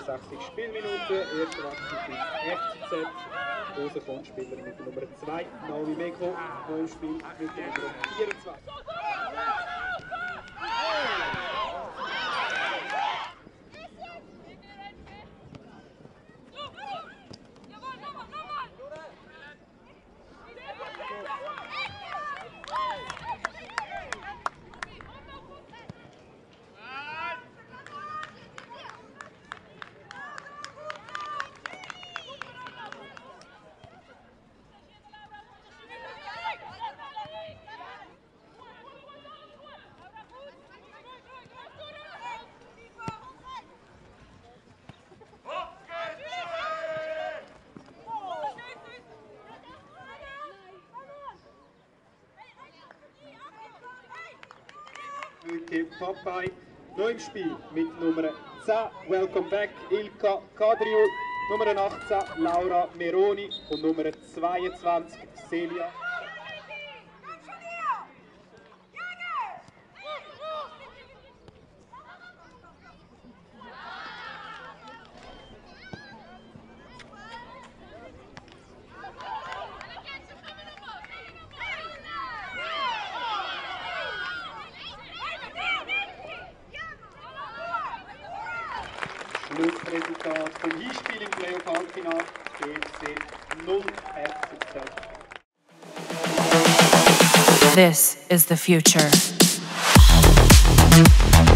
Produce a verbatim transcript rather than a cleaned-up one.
sechzig Spielminuten. Erster Wechsel für F C Z. Hose kommt Spieler mit der Nummer zwei, Naomi Meko, neu im Spiel mit der Nummer vierundzwanzig. Popeye, neu im Spiel mit Nummer zehn, Welcome Back, Ilka Kadriou, Nummer achtzehn, Laura Meroni und Nummer zweiundzwanzig, Celia. Schlussresultat vom Hinspiel im Playoff-Halbfinale, B F C null, F C Z. This is the future.